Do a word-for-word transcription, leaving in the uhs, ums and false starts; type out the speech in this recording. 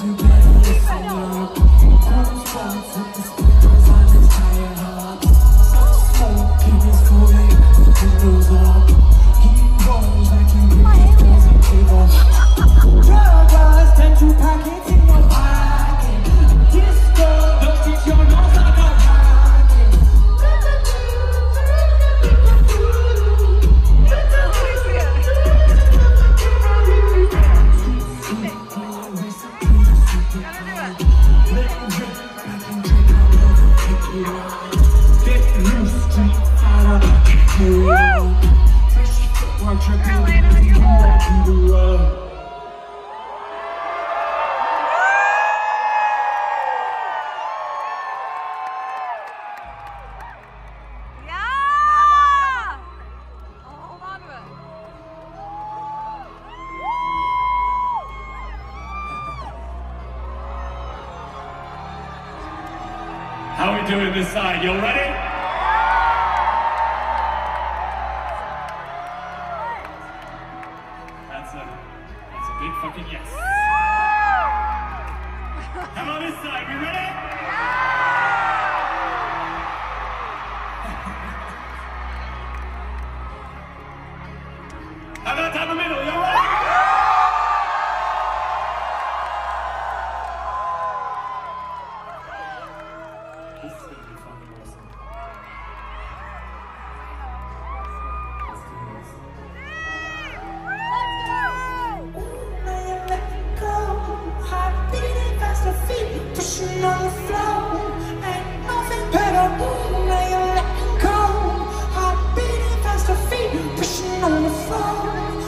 How are we doing this side? You all ready? That's a, that's a big fucking yes. How about this side? We ready? How about down the middle? You all ready? This is gonna be fucking awesome. Let's do this. Let's go. Heart beating faster, feet pushing on the floor. Ain't nothing better. Ooh, now you're letting go. Heart beating faster, feet pushing on the floor.